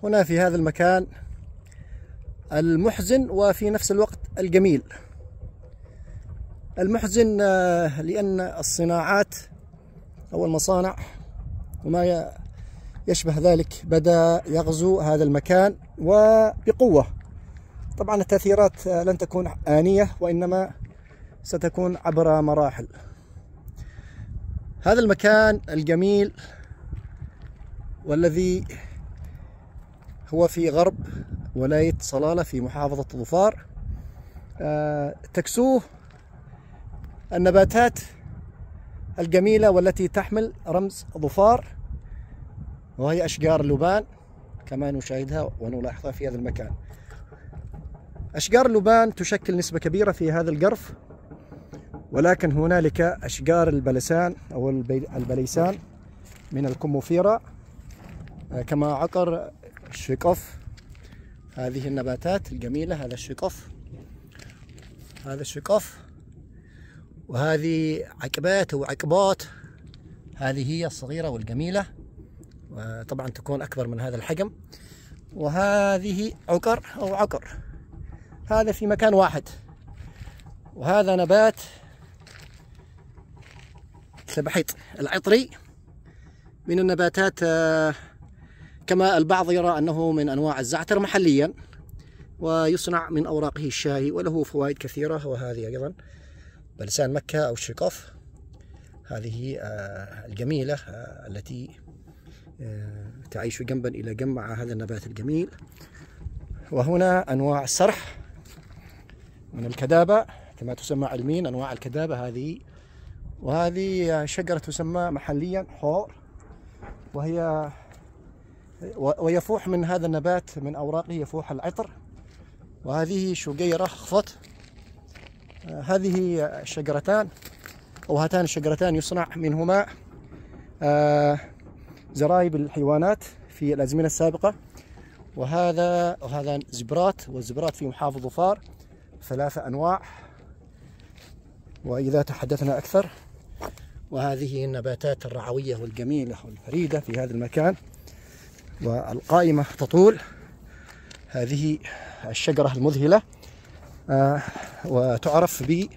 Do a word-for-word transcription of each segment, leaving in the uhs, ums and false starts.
هنا في هذا المكان المحزن وفي نفس الوقت الجميل. المحزن لأن الصناعات أو المصانع وما يشبه ذلك بدأ يغزو هذا المكان وبقوة. طبعا التأثيرات لن تكون آنية وإنما ستكون عبر مراحل. هذا المكان الجميل والذي هو في غرب ولاية صلالة في محافظة ظفار تكسوه النباتات الجميلة والتي تحمل رمز ظفار، وهي أشجار اللبان كما نشاهدها ونلاحظها في هذا المكان. أشجار اللبان تشكل نسبة كبيرة في هذا الجرف، ولكن هنالك أشجار البلسان أو البليسان من الكموفيرا كما عقر الشقف. هذه النباتات الجميلة، هذا الشقف، هذا الشقف، وهذه عقبات أو عقبات، هذه هي الصغيرة والجميلة، وطبعا تكون أكبر من هذا الحجم. وهذه عقر أو عقر، هذا في مكان واحد. وهذا نبات سبحيط العطري من النباتات كما البعض يرى أنه من أنواع الزعتر محليا، ويصنع من أوراقه الشاي وله فوائد كثيرة. وهذه أيضا بلسان مكة أو الشقف، هذه الجميلة التي تعيش جنبا إلى جنب مع هذا النبات الجميل. وهنا أنواع السرح من الكدابة كما تسمى علميا، أنواع الكدابة هذه. وهذه شجرة تسمى محليا حور، وهي ويفوح من هذا النبات من أوراقه يفوح العطر. وهذه شجيرة خفت. هذه الشجرتان أو هاتان الشجرتان يصنع منهما زرايب الحيوانات في الأزمنة السابقة. وهذا وهذا زبرات، والزبرات في محافظة ظفار ثلاثة أنواع. وإذا تحدثنا أكثر، وهذه النباتات الرعوية والجميلة والفريدة في هذا المكان والقائمة تطول. هذه الشجرة المذهلة آه وتعرف ب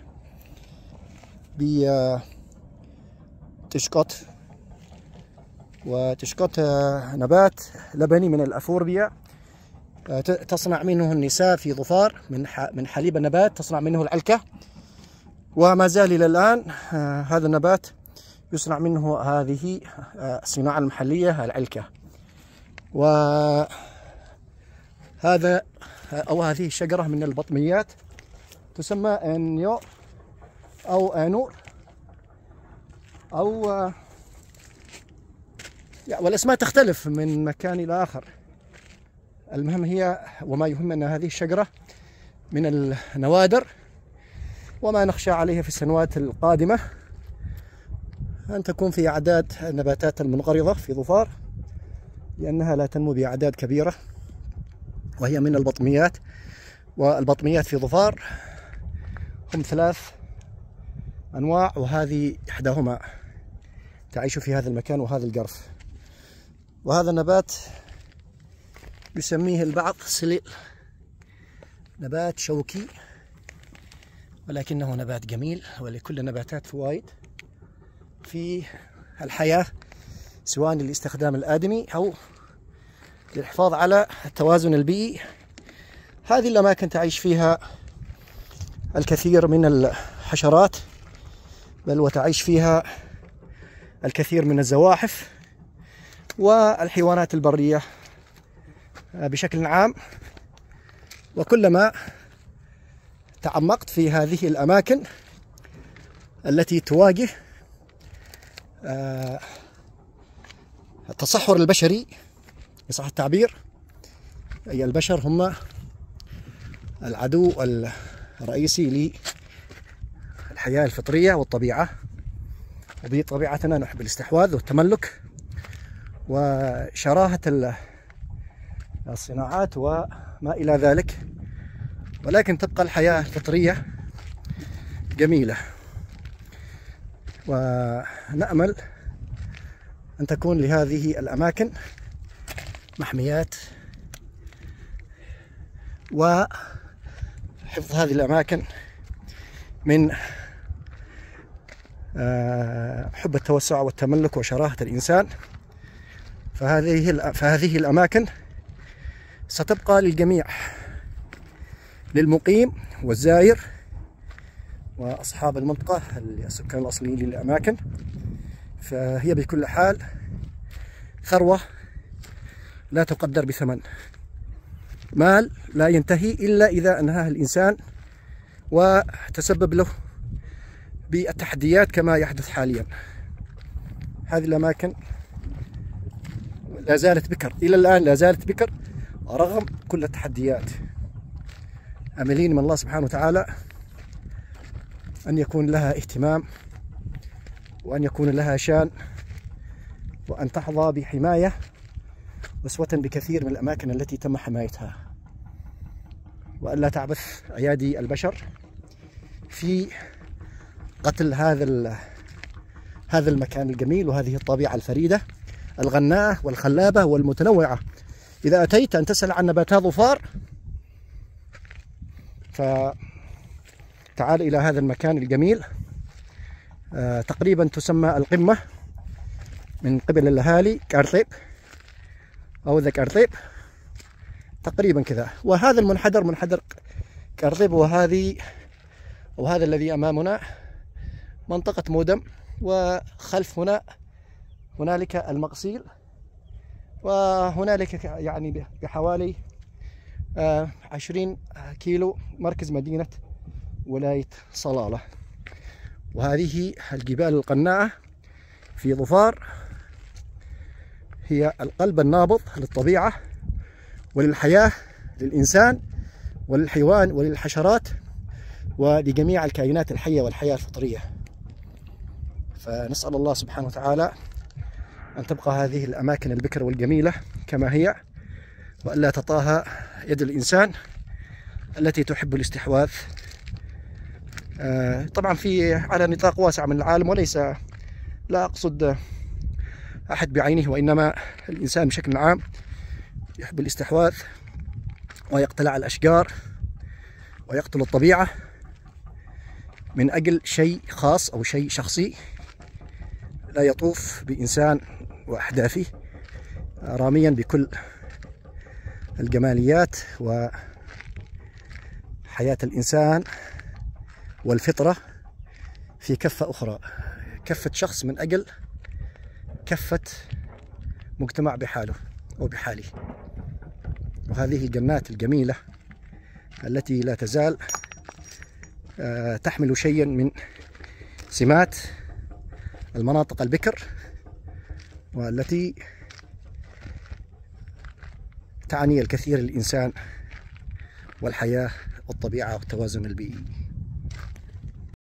بتشقط. وتشقط آه نبات لبني من الأفوربيا، آه تصنع منه النساء في ظفار من من حليب النبات تصنع منه العلكة، وما زال إلى الآن آه هذا النبات يصنع منه هذه آه الصناعة المحلية العلكة. وهذا أو هذه الشجرة من البطميات تسمى أنيو أو آنور أو والأسماء تختلف من مكان إلى آخر. المهم هي وما يهم أن هذه الشجرة من النوادر، وما نخشى عليها في السنوات القادمة أن تكون في أعداد النباتات المنقرضة في ظفار، لأنها لا تنمو بأعداد كبيرة، وهي من البطميات. والبطميات في ظفار هم ثلاث أنواع، وهذه إحداهما تعيش في هذا المكان وهذا الجرف. وهذا النبات يسميه البعض سليل، نبات شوكي، ولكنه نبات جميل. ولكل النباتات فوائد في الحياة، سواء للاستخدام الآدمي أو للحفاظ على التوازن البيئي. هذه الأماكن تعيش فيها الكثير من الحشرات، بل وتعيش فيها الكثير من الزواحف والحيوانات البرية بشكل عام. وكلما تعمقت في هذه الأماكن التي تواجه التصحر البشري بصح التعبير، أي البشر هم العدو الرئيسي للحياة الفطرية والطبيعة. وبطبيعتنا نحب الاستحواذ والتملك وشراهة الصناعات وما إلى ذلك، ولكن تبقى الحياة الفطرية جميلة. ونأمل أن تكون لهذه الأماكن محميات وحفظ هذه الأماكن من حب التوسع والتملك وشراهة الإنسان. فهذه فهذه الأماكن ستبقى للجميع، للمقيم والزائر وأصحاب المنطقة السكان الأصليين للأماكن. فهي بكل حال ثروة لا تقدر بثمن، مال لا ينتهي إلا إذا أنهاه الإنسان وتسبب له بالتحديات كما يحدث حاليا. هذه الأماكن لا زالت بكر، إلى الآن لا زالت بكر رغم كل التحديات. أملين من الله سبحانه وتعالى أن يكون لها اهتمام، وأن يكون لها شان، وأن تحظى بحماية أسوة بكثير من الأماكن التي تم حمايتها، وأن لا تعبث أيادي البشر في قتل هذا هذا المكان الجميل وهذه الطبيعة الفريدة الغناءة والخلابة والمتنوعة. إذا أتيت أن تسأل عن نباتات ظفار فتعال إلى هذا المكان الجميل. آه تقريبا تسمى القمة من قبل الأهالي كارطيب أو ذا كارطيب تقريبا كذا. وهذا المنحدر منحدر كارطيب، وهذه وهذا الذي أمامنا منطقة مودم، وخلف هنا هنالك المقصيل، وهنالك يعني بحوالي عشرين كيلو مركز مدينة ولاية صلالة. وهذه الجبال القناعة في ظفار هي القلب النابض للطبيعة وللحياة للإنسان وللحيوان وللحشرات ولجميع الكائنات الحية والحياة الفطرية. فنسأل الله سبحانه وتعالى أن تبقى هذه الأماكن البكر والجميلة كما هي، وألا تطاها يد الإنسان التي تحب الاستحواذ طبعا في على نطاق واسع من العالم، وليس لا أقصد أحد بعينه، وإنما الإنسان بشكل عام يحب الاستحواذ ويقتلع الأشجار ويقتل الطبيعة من أجل شيء خاص أو شيء شخصي لا يطوف بإنسان وأحداثه، راميا بكل الجماليات وحياة الإنسان والفطرة في كفة أخرى، كفة شخص من أجل كفة مجتمع بحاله أو بحاله. وهذه الجنات الجميلة التي لا تزال تحمل شيئا من سمات المناطق البكر، والتي تعني الكثير للإنسان والحياة والطبيعة والتوازن البيئي.